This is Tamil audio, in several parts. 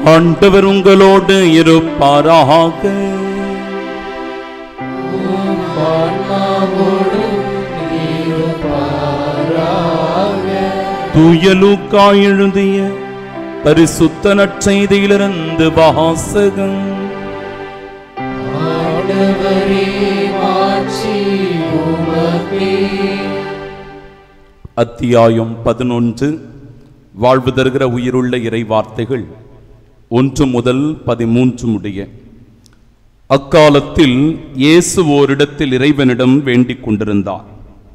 ஆண்டவர் உங்களோடு இருப்பாராக. தூய லூக்கா எழுதிய பரிசுத்த நற்செய்தியிலிருந்து வாசகம். அத்தியாயம் 11. வாழ்வு தருகிற உயிருள்ள இறை வார்த்தைகள் 1 முதல் 13 முடிய. அக்காலத்தில் இயேசு ஓரிடத்தில் இறைவனிடம் வேண்டிக் கொண்டிருந்தார்.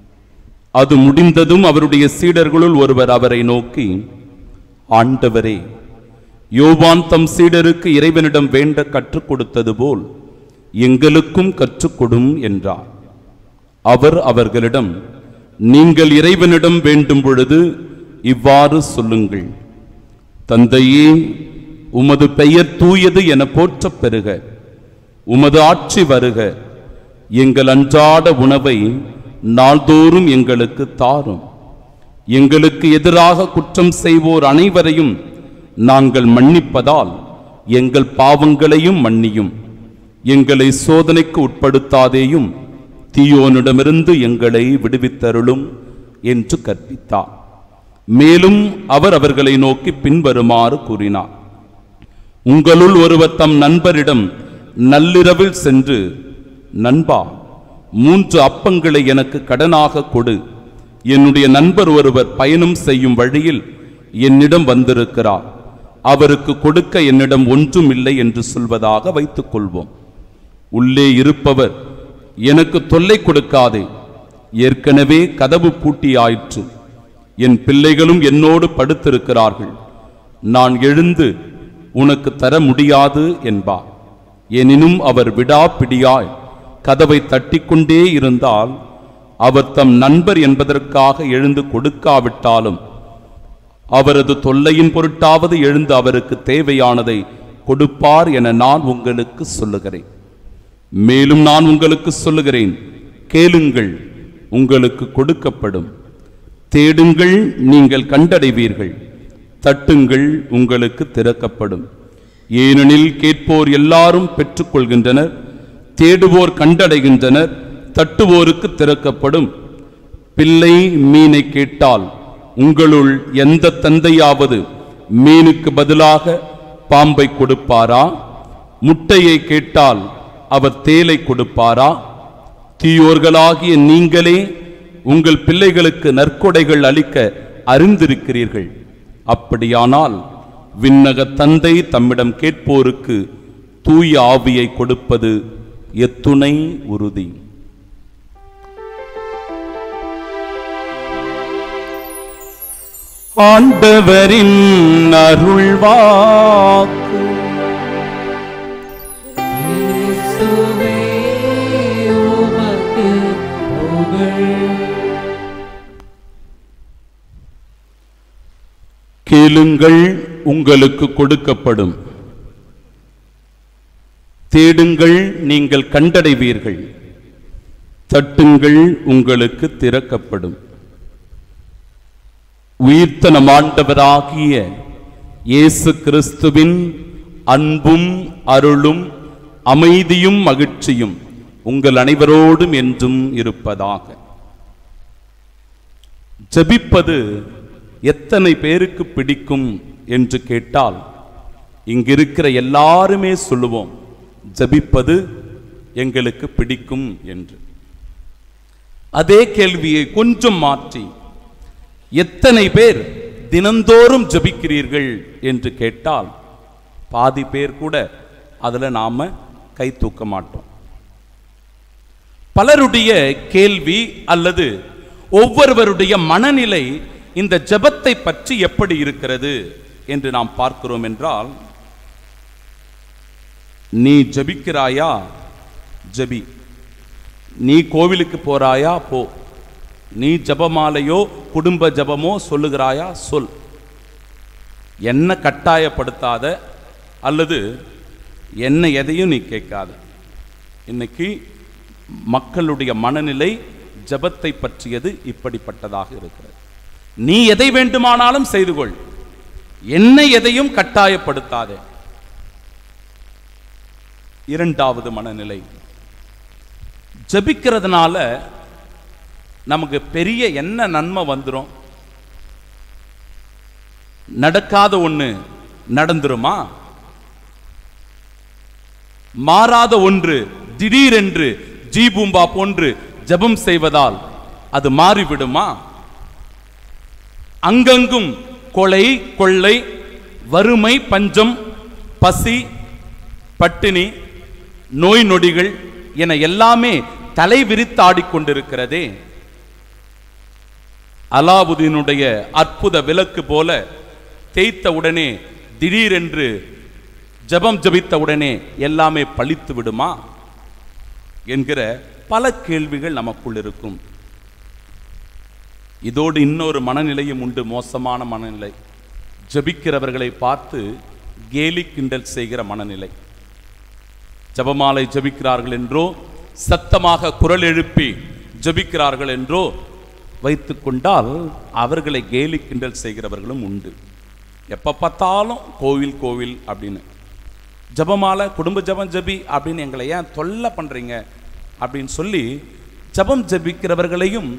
அது முடிந்ததும் அவருடைய சீடர்களுள் ஒருவர் அவரை நோக்கி, ஆண்டவரே, யோவான் தம் சீடருக்கு இறைவனிடம் வேண்ட கற்றுக் கொடுத்தது போல் எங்களுக்கும் கற்றுக்கொடும் என்றார். அவர் அவர்களிடம், நீங்கள் இறைவனிடம் வேண்டும் பொழுது இவ்வாறு சொல்லுங்கள்: தந்தையே, உமது பெயர் தூயது என போற்றப் பெறுக. உமது ஆட்சி வருக. எங்கள் அன்றாட உணவை நாள்தோறும் எங்களுக்கு தாரும். எங்களுக்கு எதிராக குற்றம் செய்வோர் அனைவரையும் நாங்கள் மன்னிப்பதால் எங்கள் பாவங்களையும் மன்னியும். எங்களை சோதனைக்கு உட்படுத்தாதேயும், தீயோனிடமிருந்து எங்களை விடுவித்தருளும் என்று கற்பித்தார். மேலும் அவர் அவர்களை நோக்கி பின்வருமாறு கூறினார்: உங்களுள் ஒருவர் தம் நண்பரிடம் நள்ளிரவில் சென்று, நண்பா, 3 அப்பங்களை எனக்கு கடனாக கொடு. என்னுடைய நண்பர் ஒருவர் பயணம் செய்யும் வழியில் என்னிடம் வந்திருக்கிறார். அவருக்கு கொடுக்க என்னிடம் ஒன்றும் இல்லை என்று சொல்வதாக வைத்துக் கொள்வோம். உள்ளே இருப்பவர், எனக்கு தொல்லை கொடுக்காதே, ஏற்கனவே கதவு பூட்டியாயிற்று, என் பிள்ளைகளும் என்னோடு படுத்திருக்கிறார்கள், நான் எழுந்து உனக்கு தர முடியாது என்பார். எனினும் அவர் விடாப்பிடியாய் கதவை தட்டிக்கொண்டே இருந்தால், அவர் தம் நண்பர் என்பதற்காக எழுந்து கொடுக்காவிட்டாலும் அவரது தொல்லையின் பொருட்டாவது எழுந்து அவருக்கு தேவையானதை கொடுப்பார் என நான் உங்களுக்கு சொல்லுகிறேன். மேலும் நான் உங்களுக்கு சொல்லுகிறேன், கேளுங்கள், உங்களுக்கு கொடுக்கப்படும். தேடுங்கள், நீங்கள் கண்டடைவீர்கள். தட்டுங்கள், உங்களுக்கு திறக்கப்படும். ஏனெனில் கேட்போர் எல்லாரும் பெற்றுக்கொள்கின்றனர், தேடுவோர் கண்டடைகின்றனர், தட்டுவோருக்கு திறக்கப்படும். பிள்ளை மீனை கேட்டால் உங்களுள் எந்த தந்தையாவது மீனுக்கு பதிலாக பாம்பை கொடுப்பாரா? முட்டையை கேட்டால் அவர் தேலை கொடுப்பாரா? தீயோர்களாகிய நீங்களே உங்கள் பிள்ளைகளுக்கு நற்கொடைகள் அளிக்க அறிந்திருக்கிறீர்கள். அப்படியானால் விண்ணக தந்தை தம்மிடம் கேட்போருக்கு தூய ஆவியை கொடுப்பது எத்துணை உறுதி. ஆண்டவரின் அருள்வாக்கு. கேளுங்கள், உங்களுக்கு கொடுக்கப்படும். தேடுங்கள், நீங்கள் கண்டடைவீர்கள். தட்டுங்கள், உங்களுக்கு திறக்கப்படும். உயிர்த்த நம் ஆண்டவராகிய இயேசு கிறிஸ்துவின் அன்பும் அருளும் அமைதியும் மகிழ்ச்சியும் உங்கள் அனைவரோடும் என்றும் இருப்பதாக. ஜெபிப்பது எத்தனை பேருக்கு பிடிக்கும் என்று கேட்டால், இங்கிருக்கிற எல்லாருமே சொல்லுவோம், ஜெபிப்பது எங்களுக்கு பிடிக்கும் என்று. அதே கேள்வியை கொஞ்சம் மாற்றி, எத்தனை பேர் தினந்தோறும் ஜெபிக்கிறீர்கள் என்று கேட்டால், பாதி பேர் கூட அதில் நாம கை தூக்க மாட்டோம். பலருடைய கேள்வி அல்லது ஒவ்வொருவருடைய மனநிலை இந்த ஜெபத்தை பற்றி எப்படி இருக்கிறது என்று நாம் பார்க்கிறோம் என்றால், நீ ஜெபிக்கிறாயா? ஜெபி. நீ கோவிலுக்கு போறாயா? போ. நீ ஜெபமாலையோ குடும்ப ஜெபமோ சொல்லுகிறாயா? சொல். என்ன கட்டாயப்படுத்தாத, அல்லது என்ன எதையும் நீ கேட்காத. இன்னைக்கு மக்களுடைய மனநிலை ஜெபத்தை பற்றியது இப்படிப்பட்டதாக இருக்கிறது. நீ எதை வேண்டுமானாலும் செய்து கொள், என்னை எதையும் கட்டாயப்படுத்தாதே. இரண்டாவது மனநிலை, ஜெபிக்கிறதுனால நமக்கு பெரிய என்ன நன்மை வந்துரும்? நடக்காத ஒண்ணு நடந்துருமா? மாறாத ஒன்று திடீரென்று ஜீபூம்பா போன்று ஜெபம் செய்வதால் அது மாறிவிடுமா? அங்கங்கும் கொலை, கொள்ளை, வறுமை, பஞ்சம், பசி, பட்டினி, நோய் நொடிகள் என எல்லாமே தலை விரித்தாடிக்கொண்டிருக்கிறதே. அலாவுதீனுடைய அற்புத விளக்கு போல தேய்த்த உடனே, திடீரென்று ஜெபம் ஜபித்த உடனே எல்லாமே பழித்து விடுமா என்கிற பல கேள்விகள் நமக்குள் இருக்கும். இதோடு இன்னொரு மனநிலையும் உண்டு, மோசமான மனநிலை. ஜபிக்கிறவர்களை பார்த்து கேலி கிண்டல் செய்கிற மனநிலை. ஜபமாலை ஜபிக்கிறார்கள் என்றோ, சத்தமாக குரல் எழுப்பி ஜபிக்கிறார்கள் என்றோ வைத்துக் கொண்டால் அவர்களை கேலி கிண்டல் செய்கிறவர்களும் உண்டு. எப்ப பார்த்தாலும் கோவில் கோவில் அப்படின்னு, ஜபமாலை குடும்ப ஜபம் ஜபி அப்படின்னு எங்களை ஏன் தொல்லை பண்றீங்க அப்படின்னு சொல்லி ஜபம் ஜபிக்கிறவர்களையும்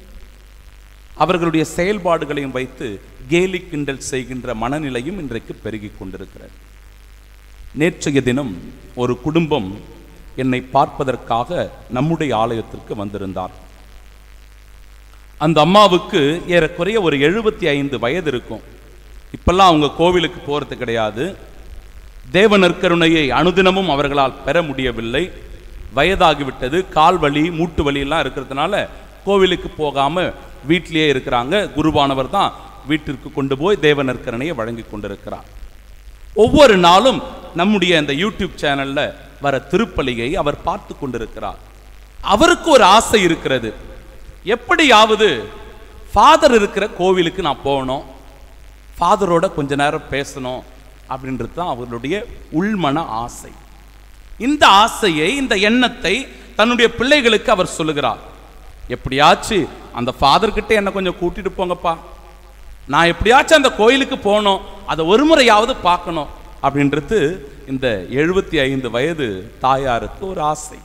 அவர்களுடைய செயல்பாடுகளையும் வைத்து கேலி கிண்டல் செய்கின்ற மனநிலையும் இன்றைக்கு பெருகி கொண்டிருக்கிறது. நேற்றைய தினம் ஒரு குடும்பம் என்னை பார்ப்பதற்காக நம்முடைய ஆலயத்திற்கு வந்திருந்தார். அந்த அம்மாவுக்கு ஏறக்குறைய ஒரு 75 வயது இருக்கும். இப்பெல்லாம் அவங்க கோவிலுக்கு போறது கிடையாது. தேவ நற்கருணையை அனுதினமும் அவர்களால் பெற முடியவில்லை. வயதாகிவிட்டது. கால் வலி, மூட்டு வலி எல்லாம் இருக்கிறதுனால கோவிலுக்கு போகாம வீட்டிலேயே இருக்கிறாங்க. குருவானவர் தான் வீட்டிற்கு கொண்டு போய் தேவ நற்கருணையை வழங்கி கொண்டிருக்கிறார். ஒவ்வொரு நாளும் நம்முடைய அந்த யூடியூப் சேனல்ல வர திருப்பலியை அவர் பார்த்து கொண்டிருக்கிறார். அவருக்கு ஒரு ஆசை இருக்கிறது, எப்படியாவது ஃபாதர் இருக்கிற கோவிலுக்கு நான் போகணும், ஃபாதரோட கொஞ்ச நேரம் பேசணும் அப்படின்றது தான் அவர்களுடைய உள்மன ஆசை. இந்த ஆசையை, இந்த எண்ணத்தை தன்னுடைய பிள்ளைகளுக்கு அவர் சொல்லுகிறார். எப்படியாச்சும் அந்த ஃபாதர் கிட்ட என்ன கொஞ்சம் கூட்டிட்டு போங்கப்பா, நான் எப்படியாச்சும் அந்த கோயிலுக்கு போகணும், அதை ஒரு முறையாவது பார்க்கணும் அப்படின்றது இந்த 75 வயது தாயாருக்கு ஒரு ஆசை.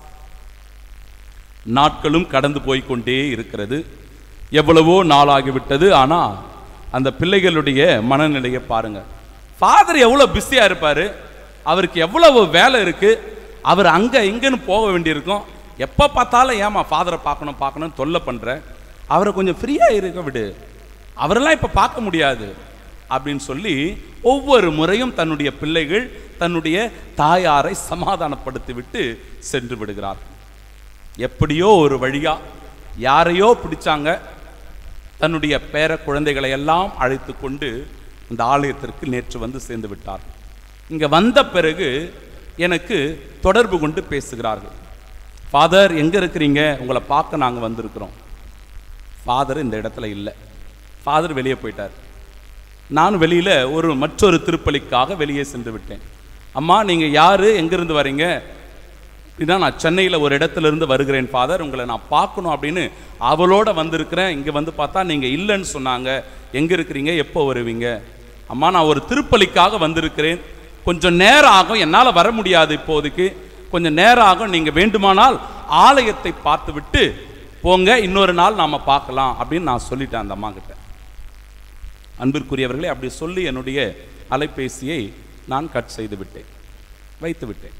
நாட்களும் கடந்து போய்கொண்டே இருக்கிறது. எவ்வளவோ நாளாகிவிட்டது. ஆனா அந்த பிள்ளைகளுடைய மனநிலையை பாருங்க. ஃபாதர் எவ்வளவு பிஸியா இருப்பாரு, அவருக்கு எவ்வளவு வேலை இருக்கு, அவர் அங்க இங்கன்னு போக வேண்டியிருக்கும். எப்ப பார்த்தாலும் ஏமா ஃபாதரை பார்க்கணும் பார்க்கணும் தொல்லை பண்ற, அவரை கொஞ்சம் ஃப்ரீயா இருக்க விடு, அவரெல்லாம் இப்ப பார்க்க முடியாது அப்படின்னு சொல்லி ஒவ்வொரு முறையும் தன்னுடைய பிள்ளைகள் தன்னுடைய தாயாரை சமாதானப்படுத்தி விட்டு சென்று விடுகிறார். எப்படியோ ஒரு வழியா யாரையோ பிடிச்சாங்க, தன்னுடைய பேர குழந்தைகளை எல்லாம் அழைத்து கொண்டு இந்த ஆலயத்திற்கு நேற்று வந்து சேர்ந்து விட்டார். இங்க வந்த பிறகு எனக்கு தொடர்பு கொண்டு பேசுகிறார்கள். ஃபாதர் எங்க இருக்கிறீங்க, உங்களை பார்க்க நாங்க வந்திருக்கிறோம். ஃபாதர் இந்த இடத்துல இல்லை, ஃபாதர் வெளியே போயிட்டார். நான் வெளியில மற்றொரு திருப்பலிக்காக வெளியே சென்று விட்டேன். அம்மா நீங்க யாரு, எங்கிருந்து வரீங்க? அப்படின்னா நான் சென்னையில் ஒரு இடத்துல இருந்து வருகிறேன் ஃபாதர், உங்களை நான் பார்க்கணும் அப்படின்னு அவளோட வந்திருக்கிறேன். இங்கே வந்து பார்த்தா நீங்கள் இல்லைன்னு சொன்னாங்க, எங்கே இருக்கிறீங்க, எப்போ வருவீங்க? அம்மா நான் ஒரு திருப்பலிக்காக வந்திருக்கிறேன், கொஞ்சம் நேரம் ஆகும், என்னால் வர முடியாது இப்போதைக்கு, கொஞ்சம் நேரம் ஆகும், நீங்கள் வேண்டுமானால் ஆலயத்தை பார்த்து விட்டு போங்க, இன்னொரு நாள் நாம் பார்க்கலாம் அப்படின்னு நான் சொல்லிட்டேன் அந்த அம்மா கிட்ட. அன்பிற்குரியவர்களே, அப்படி சொல்லி என்னுடைய அலைபேசியை நான் கட் செய்து விட்டேன், வைத்து விட்டேன்.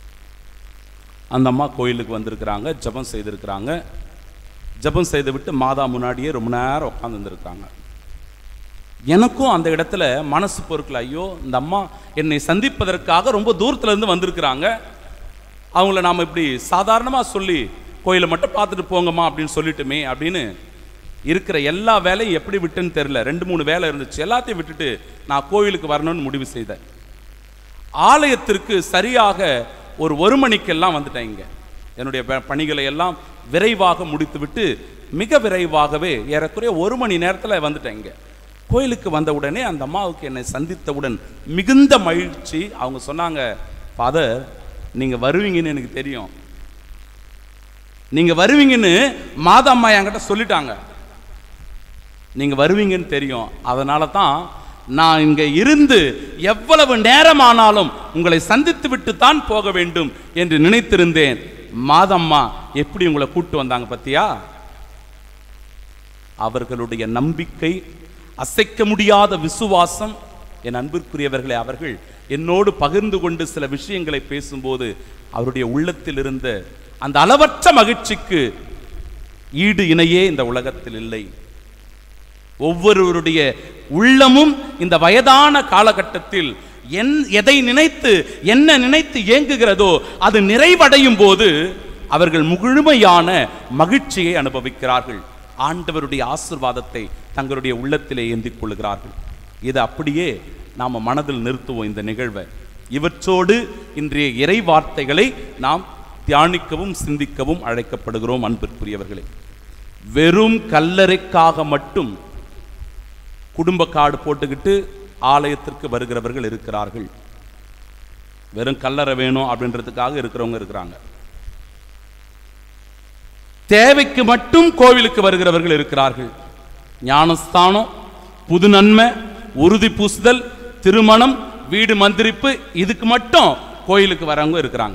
அந்த அம்மா கோயிலுக்கு வந்திருக்கிறாங்க, ஜபம் செய்திருக்கிறாங்க. ஜபம் செய்து விட்டு மாதா முன்னாடியே ரொம்ப நேரம் உட்கார்ந்து இருந்திருக்காங்க. எனக்கும் அந்த இடத்துல மனசு பொறுக்கல. ஐயோ, இந்த அம்மா என்னை சந்திப்பதற்காக ரொம்ப தூரத்துல இருந்து வந்திருக்கிறாங்க, அவங்கள நாம் இப்படி சாதாரணமாக சொல்லி கோயிலை மட்டும் பார்த்துட்டு போங்கம்மா அப்படின்னு சொல்லிட்டுமே அப்படின்னு இருக்கிற எல்லா வேலையும் எப்படி விட்டுன்னு தெரியல. 2-3 வேலை இருந்துச்சு, எல்லாத்தையும் விட்டுட்டு நான் கோயிலுக்கு வரணும்னு முடிவு செய்தேன். ஆலயத்திற்கு சரியாக ஒரு 1 மணிக்கெல்லாம் வந்துட்டேன். இங்கே என்னுடைய பணிகளை எல்லாம் விரைவாக முடித்து விட்டு மிக விரைவாகவே ஏறக்குறைய 1 மணி நேரத்தில் வந்துட்டேன். இங்கே கோயிலுக்கு வந்த உடனே அந்த அம்மாவுக்கு என்னை சந்தித்தவுடன் மிகுந்த மகிழ்ச்சி. அவங்க சொன்னாங்க, ஃபாதர் நீங்கள் வருவீங்கன்னு எனக்கு தெரியும், நீங்கள் வருவீங்கன்னு மாதா அம்மா என்கிட்ட சொல்லிட்டாங்க, நீங்கள் வருவீங்கன்னு தெரியும், அதனால தான் நான் இங்க இருந்து எவ்வளவு நேரமானாலும் உங்களை சந்தித்து விட்டு தான் போக வேண்டும் என்று நினைத்திருந்தேன். மாதம்மா எப்படி உங்களை கூட்டு வந்தாங்க பத்தியா? அவர்களுடைய நம்பிக்கை, அசைக்க முடியாத விசுவாசம். என் அன்பிற்குரியவர்களே, அவர்கள் என்னோடு பகிர்ந்து கொண்டு சில விஷயங்களை பேசும்போது அவருடைய உள்ளத்தில் இருந்த அந்த அளவற்ற மகிழ்ச்சிக்கு ஈடு இணையே இந்த உலகத்தில் இல்லை. ஒவ்வொருவருடைய உள்ளமும் இந்த வயதான காலகட்டத்தில் எதை நினைத்து என்ன நினைத்து ஏங்குகிறதோ அது நிறைவடையும் போது அவர்கள் முழுமையான மகிழ்ச்சியை அனுபவிக்கிறார்கள். ஆண்டவருடைய ஆசீர்வாதத்தை தங்களுடைய உள்ளத்திலே ஏந்திக் கொள்கிறார்கள். இது அப்படியே நாம் மனதில் நிறுத்துவோம் இந்த நிகழ்வை. இவற்றோடு இன்றைய இறை வார்த்தைகளை நாம் தியானிக்கவும் சிந்திக்கவும் அழைக்கப்படுகிறோம். அன்பிற்குரியவர்களே, வெறும் கல்லறைக்காக மட்டும் குடும்ப கார்டு போட்டுக்கிட்டு ஆலயத்திற்கு வருகிறவர்கள் இருக்கிறார்கள். வெறும் கல்லறை வேணும் அப்படின்றதுக்காக இருக்கிறவங்க இருக்கிறாங்க. தேவைக்கு மட்டும் கோவிலுக்கு வருகிறவர்கள் இருக்கிறார்கள். ஞானஸ்தானம், புது நன்மை, உறுதி பூசுதல், திருமணம், வீடு மந்திரிப்பு, இதுக்கு மட்டும் கோயிலுக்கு வரவங்க இருக்கிறாங்க.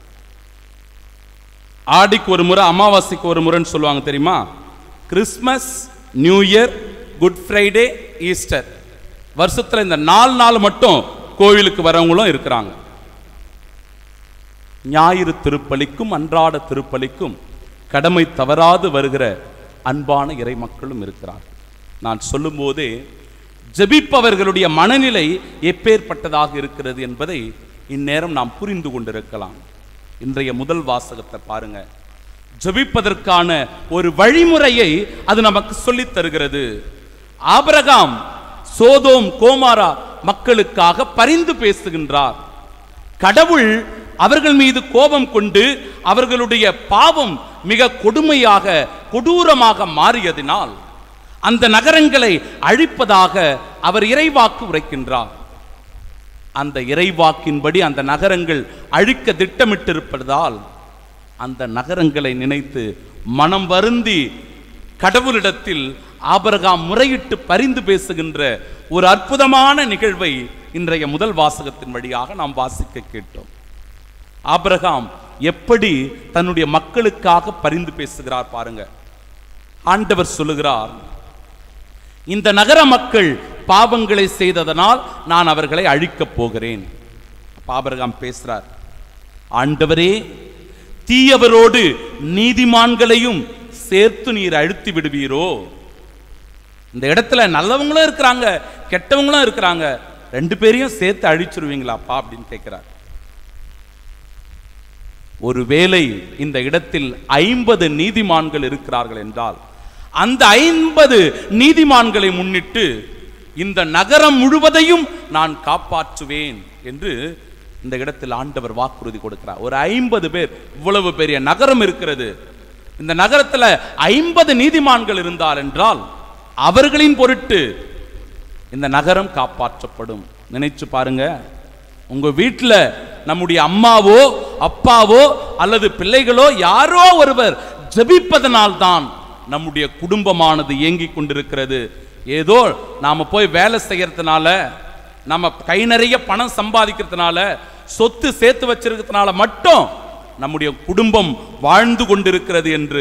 ஆடிக்கு ஒரு முறை, அமாவாசைக்கு ஒரு முறைன்னு சொல்லுவாங்க தெரியுமா? Christmas, New Year, Good Friday, Easter, வருஷத்துல இந்த 4 நாள் மட்டும் கோவிலுக்கு வரவங்களும் இருக்கிறாங்க. ஞாயிறு திருப்பலிக்கும் அன்றாட திருப்பலிக்கும் கடமை தவறாது வருகிற அன்பான இறை மக்களும் இருக்கிறார்கள். நான் சொல்லும் போதே ஜெபிப்பவர்களுடைய மனநிலை எப்பேற்பட்டதாக இருக்கிறது என்பதை இந்நேரம் நாம் புரிந்து கொண்டிருக்கலாம். இன்றைய முதல் வாசகத்தை பாருங்க. ஜெபிப்பதற்கான ஒரு வழிமுறையை அது நமக்கு சொல்லித் தருகிறது. ஆபிரகாம் சோதோம் கோமாரா மக்களுக்காக பரிந்து பேசுகின்றார். கடவுள் அவர்கள் மீது கோபம் கொண்டு அவர்களுடைய பாவம் மிக கொடுமையாக கொடூரமாக மாறியதினால் அந்த நகரங்களை அழிப்பதாக அவர் இறைவாக்கு உரைக்கின்றார். அந்த இறைவாக்கின்படி அந்த நகரங்கள் அழிக்க திட்டமிட்டிருப்பதால் அந்த நகரங்களை நினைத்து மனம் வருந்தி கடவுளிடத்தில் ஆபிரகாம் முறையிட்டு பரிந்து பேசுகின்ற ஒரு அற்புதமான நிகழ்வை இன்றைய முதல் வாசகத்தின் வழியாக நாம் வாசிக்க கேட்டோம். ஆபிரகாம் எப்படி தன்னுடைய மக்களுக்காக பரிந்து பேசுகிறார் பாருங்க. ஆண்டவர் சொல்லுகிறார், இந்த நகர மக்கள் பாவங்களை செய்ததனால் நான் அவர்களை அழிக்கப் போகிறேன். ஆபிரகாம் பேசுறார், ஆண்டவரே, தீயவரோடு நீதிமான்களையும் சேர்த்து நீர் அழித்து விடுவீரோ? இந்த இடத்துல நல்லவங்களும் இருக்கிறாங்க, கெட்டவங்களும் இருக்கிறாங்க, 2 பேரையும் சேர்த்து அழிச்சிருவீங்களாப்பா அப்படின்னு கேட்கிறார். ஒருவேளை இந்த இடத்தில் 50 நீதிமான்கள் இருக்கிறார்கள் என்றால் அந்த 50 நீதிமான்களை முன்னிட்டு இந்த நகரம் முழுவதையும் நான் காப்பாற்றுவேன் என்று இந்த இடத்தில் ஆண்டவர் வாக்குறுதி கொடுக்கிறார். ஒரு 50 பேர், இவ்வளவு பெரிய நகரம் இருக்கிறது, இந்த நகரத்துல 50 நீதிமான்கள் இருந்தால் என்றால் அவர்களின் பொருட்டு இந்த நகரம் காப்பாற்றப்படும். நினைச்சு பாருங்க, உங்க வீட்டுல நம்முடைய அம்மாவோ அப்பாவோ அல்லது பிள்ளைகளோ யாரோ ஒருவர் ஜெபிப்பதனால் தான் நம்முடைய குடும்பமானது இயங்கிக் கொண்டிருக்கிறது. ஏதோ நாம போய் வேலை செய்யறதுனால, நம்ம கை நிறைய பணம் சம்பாதிக்கிறதுனால, சொத்து சேர்த்து வச்சிருக்கிறதுனால மட்டும் நம்முடைய குடும்பம் வாழ்ந்து கொண்டிருக்கிறது என்று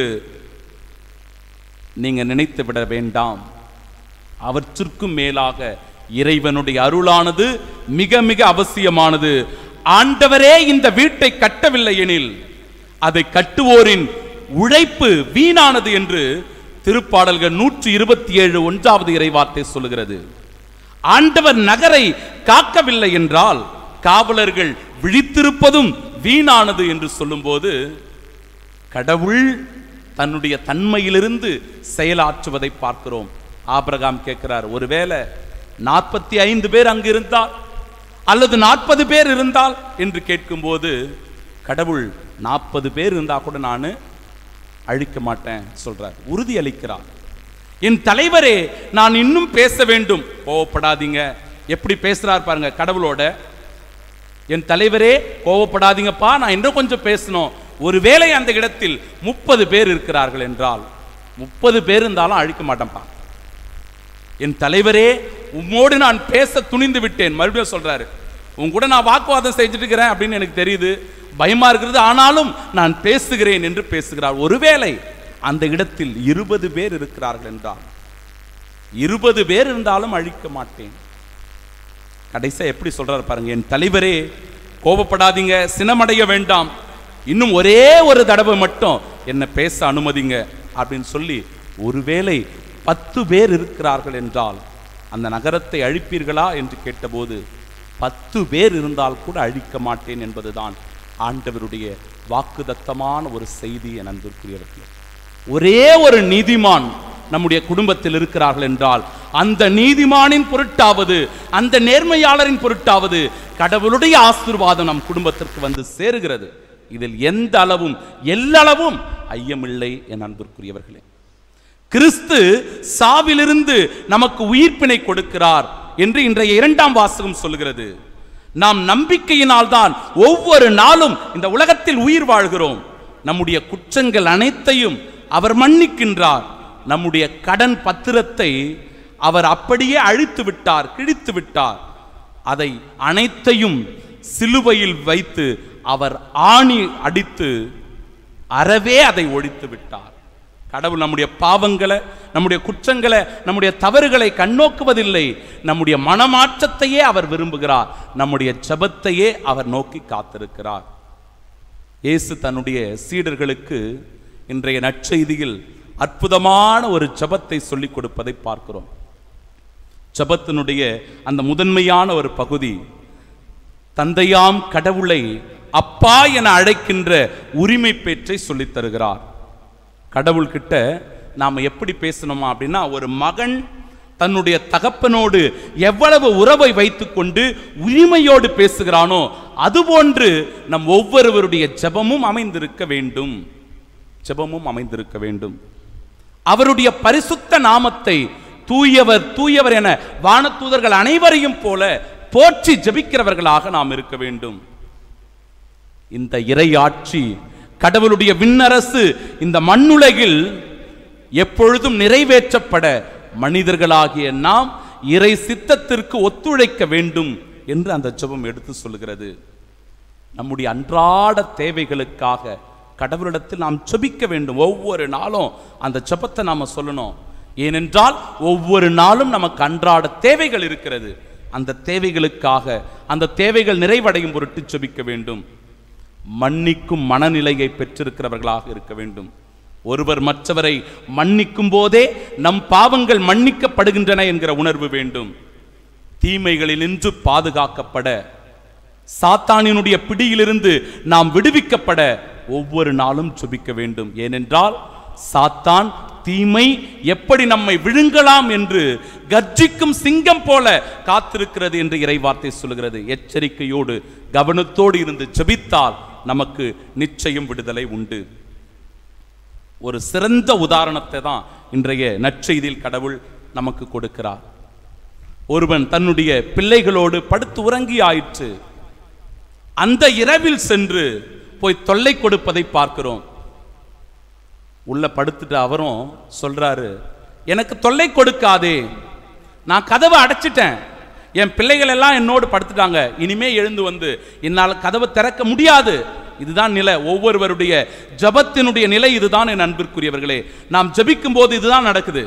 நீங்க நினைத்து விட வேண்டாம். அவற்றிற்கும் மேலாக இறைவனுடைய அருளானது மிக மிக அவசியமானது. ஆண்டவரே இந்த வீட்டை கட்டவில்லை எனில் அதை கட்டுவோரின் உழைப்பு வீணானது என்று திருப்பாடல்கள் 127 1வது இறைவார்த்தை சொல்லுகிறது. ஆண்டவர் நகரை காக்கவில்லை என்றால் காவலர்கள் விழித்திருப்பதும் வீணானது என்று சொல்லும்போது கடவுள் தன்னுடைய தன்மையிலிருந்து செயலாற்றுவதை பார்க்கிறோம். ஆபிரகாம் கேட்கிறார், ஒருவேளை 45 பேர் அங்கு இருந்தால் அல்லது 40 பேர் இருந்தால் என்று கேட்கும்போது கடவுள் 40 பேர் இருந்தா கூட நான் அழிக்க மாட்டேன் சொல்றார், உறுதி அளிக்கிறார். என் தலைவரே, நான் இன்னும் பேச வேண்டும், கோவப்படாதீங்க. எப்படி பேசுறார் பாருங்க கடவுளோட. என் தலைவரே கோவப்படாதீங்கப்பா, நான் இன்னும் கொஞ்சம் பேசணும். ஒருவேளை அந்த இடத்தில் 30 பேர் இருக்கிறார்கள் என்றால் 30 பேர் இருந்தாலும் அழிக்க மாட்டேன்ப்பா. என் தலைவரே உம்மோடு நான் பேச துணிந்து விட்டேன். மறுபடியும் சொல்றாரு, உன் கூட நான் வாக்குவாதம் செஞ்சுட்டு இருக்கிறேன் அப்படின்னு எனக்கு தெரியுது, பயமா இருக்கிறது, ஆனாலும் நான் பேசுகிறேன் என்று பேசுகிறார். ஒருவேளை அந்த இடத்தில் 20 பேர் இருக்கிறார்கள் என்றால், 20 பேர் இருந்தாலும் அழிக்க மாட்டேன். கடைசியா எப்படி சொல்றாரு பாருங்க, என் தலைவரே கோபப்படாதீங்க, சினமடைய வேண்டாம், இன்னும் ஒரே ஒரு தடவை மட்டும் என்ன பேச அனுமதிங்க அப்படின்னு சொல்லி, ஒருவேளை 10 பேர் இருக்கிறார்கள் என்றால் அந்த நகரத்தை அழிப்பீர்களா என்று கேட்டபோது 10 பேர் இருந்தால் கூட அழிக்க மாட்டேன் என்பதுதான் ஆண்டவருடைய வாக்குதத்தமான ஒரு செய்தி. என் அன்பிற்குரியவர்களே, ஒரே ஒரு நீதிமான் நம்முடைய குடும்பத்தில் இருக்கிறார்கள் என்றால் அந்த நீதிமானின் பொருட்டாவது, அந்த நேர்மையாளரின் பொருட்டாவது கடவுளுடைய ஆசீர்வாதம் நம் குடும்பத்திற்கு வந்து சேருகிறது. இதில் எந்த அளவும் எல்லளவும் ஐயமில்லை. என் அன்பிற்குரியவர்களே, கிறிஸ்து சாவிலிருந்து நமக்கு உயிர்ப்பினை கொடுக்கிறார் என்று இன்றைய 2ஆம் வாசகம் சொல்கிறது. நாம் நம்பிக்கையினால் தான் ஒவ்வொரு நாளும் இந்த உலகத்தில் உயிர் வாழ்கிறோம். நம்முடைய குற்றங்கள் அனைத்தையும் அவர் மன்னிக்கின்றார். நம்முடைய கடன் பத்திரத்தை அவர் அப்படியே அழித்து விட்டார், கிழித்து விட்டார். அதை அனைத்தையும் சிலுவையில் வைத்து அவர் ஆணி அடித்து அறவே அதை ஒழித்து விட்டார். கடவுள் நம்முடைய பாவங்களை, நம்முடைய குற்றங்களை, நம்முடைய தவறுகளை கண்ணோக்குவதில்லை. நம்முடைய மனமாற்றத்தையே அவர் விரும்புகிறார். நம்முடைய ஜெபத்தையே அவர் நோக்கி காத்திருக்கிறார். இயேசு தன்னுடைய சீடர்களுக்கு இன்றைய நற்செய்தியில் அற்புதமான ஒரு ஜெபத்தை சொல்லிக் கொடுப்பதை பார்க்கிறோம். ஜெபத்தினுடைய அந்த முதன்மையான ஒரு பகுதி, தந்தையாம் கடவுளை அப்பா என அழைக்கின்ற உரிமை பேற்றை சொல்லித் தருகிறார். கடவுள் கிட்ட நாம எப்படி பேசணுமா அப்படின்னா, ஒரு மகன் தன்னுடைய தகப்பனோடு எவ்வளவு உறவை வைத்துக்கொண்டு உரிமையோடு பேசுகிறானோ அதுபோன்று நம் ஒவ்வொருவருடைய ஜெபமும் அமைந்திருக்க வேண்டும். ஜெபமும் அமைந்திருக்க வேண்டும். அவருடைய பரிசுத்த நாமத்தை தூயவர் தூயவர் என வானதூதர்கள் அனைவரையும் போல போற்றி ஜெபிக்கிறவர்களாக நாம் இருக்க வேண்டும். இந்த இறையாட்சி, கடவுளுடைய விண்ணரசு இந்த மண்ணுலகில் எப்பொழுதும் நிறைவேற்றப்பட மனிதர்களாகிய நாம் இறை சித்தத்திற்கு ஒத்துழைக்க வேண்டும் என்று அந்த ஜெபம் எடுத்து சொல்கிறது. நம்முடைய அன்றாட தேவைகளுக்காக கடவுளிடத்தில் நாம் ஜெபிக்க வேண்டும். ஒவ்வொரு நாளும் அந்த ஜெபத்தை நாம சொல்லணும். ஏனென்றால் ஒவ்வொரு நாளும் நமக்கு அன்றாட தேவைகள் இருக்கிறது. அந்த தேவைகளுக்காக, அந்த தேவைகள் நிறைவடையும் பொருட்டு ஜெபிக்க வேண்டும். மன்னிக்கும் மனநிலையை பெற்றிருக்கிறவர்களாக இருக்க வேண்டும். ஒருவர் மற்றவரை மன்னிக்கும் போதே நம் பாவங்கள் மன்னிக்கப்படுகின்றன என்கிற உணர்வு வேண்டும். தீமைகளில் நின்று பாதுகாக்கப்பட, சாத்தானினுடைய பிடியிலிருந்து நாம் விடுவிக்கப்பட ஒவ்வொரு நாளும் ஜெபிக்க வேண்டும். ஏனென்றால் சாத்தான், தீமை எப்படி நம்மை விழுங்கலாம் என்று கர்ஜிக்கும் சிங்கம் போல காத்திருக்கிறது என்று இறைவார்த்தை சொல்கிறது. எச்சரிக்கையோடு கவனத்தோடு இருந்து ஜெபித்தால் நமக்கு நிச்சயம் விடுதலை உண்டு. ஒரு சிறந்த உதாரணத்தை தான் இன்றைய நற்செய்தியில் கடவுள் நமக்கு கொடுக்கிறார். ஒருவன் தன்னுடைய பிள்ளைகளோடு படுத்து உறங்கி ஆயிற்று. அந்த இரவில் சென்று போய் தொல்லை கொடுப்பதை பார்க்கிறோம். உள்ள படுத்துட்டு அவரும் சொல்றாரு, எனக்கு தொல்லை கொடுக்காதே, நான் கதவை அடைச்சிட்டேன், என் பிள்ளைகள் எல்லாம் என்னோடு படுத்துட்டாங்க, இனிமே எழுந்து வந்து என்னால் கதவை திறக்க முடியாது. இதுதான் நிலை. ஒவ்வொருவருடைய ஜபத்தினுடைய நிலை இதுதான். என் அன்பிற்குரியவர்களே, நாம் ஜபிக்கும் போது இதுதான் நடக்குது.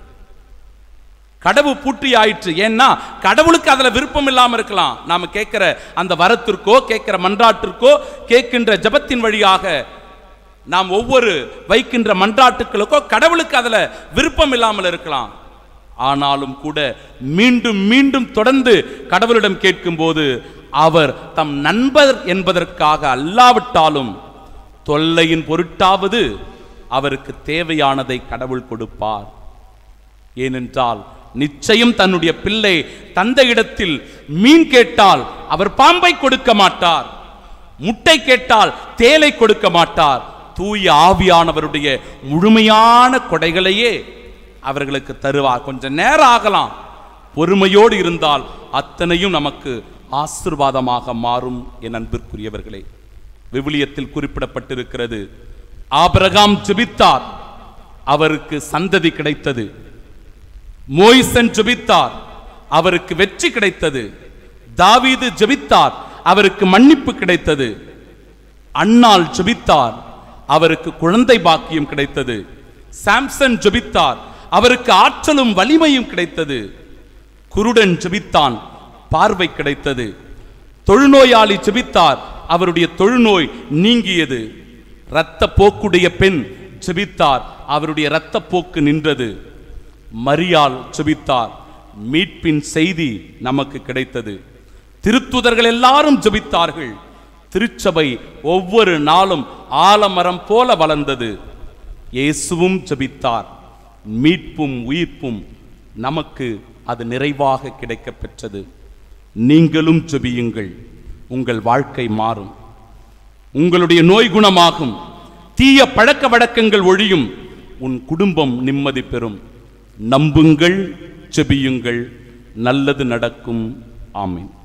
கடவு பூட்டி ஆயிற்று. ஏன்னா கடவுளுக்கு அதுல விருப்பம் இல்லாம இருக்கலாம். நாம கேட்கிற அந்த வரத்திற்கோ, கேட்கிற மன்றாட்டிற்கோ, கேட்கின்ற ஜபத்தின் வழியாக நாம் ஒவ்வொரு வைக்கின்ற மன்றாட்டுகளுக்கோ கடவுளுக்கு அதுல விருப்பம் இல்லாமல் இருக்கலாம். ஆனாலும் கூட மீண்டும் மீண்டும் தொடர்ந்து கடவுளிடம் கேட்கும் போது அவர் தம் நண்பர் என்பதற்காக அல்லாவிட்டாலும் தொல்லையின் பொருட்டாவது அவருக்கு தேவையானதை கடவுள் கொடுப்பார். ஏனென்றால் நிச்சயம் தன்னுடைய பிள்ளை தந்தையிடத்தில் மீன் கேட்டால் அவர் பாம்பை கொடுக்க மாட்டார், முட்டை கேட்டால் தேலை கொடுக்க மாட்டார். தூய ஆவியானவருடைய முழுமையான கொடைகளையே அவர்களுக்கு தருவார். கொஞ்சம் நேரம் ஆகலாம், பொறுமையோடு இருந்தால் அத்தனையும் நமக்கு ஆசீர்வாதமாக மாறும். என் அன்பிற்குரியவர்களே, விவிலியத்தில் குறிப்பிடப்பட்டிருக்கிறது, ஆபிரகாம் ஜெபித்தார், அவருக்கு சந்ததி கிடைத்தது. மோய்சன் ஜெபித்தார், அவருக்கு வெற்றி கிடைத்தது. தாவீது ஜெபித்தார், அவருக்கு மன்னிப்பு கிடைத்தது. அன்னாள் ஜெபித்தார், அவருக்கு குழந்தை பாக்கியம் கிடைத்தது. சாம்சன் ஜெபித்தார், அவருக்கு ஆற்றலும் வலிமையும் கிடைத்தது. குருடன் ஜெபித்தான், பார்வை கிடைத்தது. தொழுநோயாளி ஜெபித்தார், அவருடைய தொழுநோய் நீங்கியது. இரத்த போக்குடைய பெண் ஜெபித்தார், அவருடைய இரத்த போக்கு நின்றது. மரியாள் ஜெபித்தார், மீட்பின் செய்தி நமக்கு கிடைத்தது. திருத்துதர்கள் எல்லாரும் ஜெபித்தார்கள். திருச்சபை ஒவ்வொரு நாளும் ஆலமரம் போல வளர்ந்தது. இயேசுவும் ஜெபித்தார், மீட்பும் உயிர்ப்பும் நமக்கு அது நிறைவாக கிடைக்கப் பெற்றது. நீங்களும் ஜெபியுங்கள், உங்கள் வாழ்க்கை மாறும், உங்களுடைய நோய் குணமாகும், தீய பழக்க வழக்கங்கள் ஒழியும், உன் குடும்பம் நிம்மதி பெறும். நம்புங்கள், ஜெபியுங்கள், நல்லது நடக்கும். ஆமென்.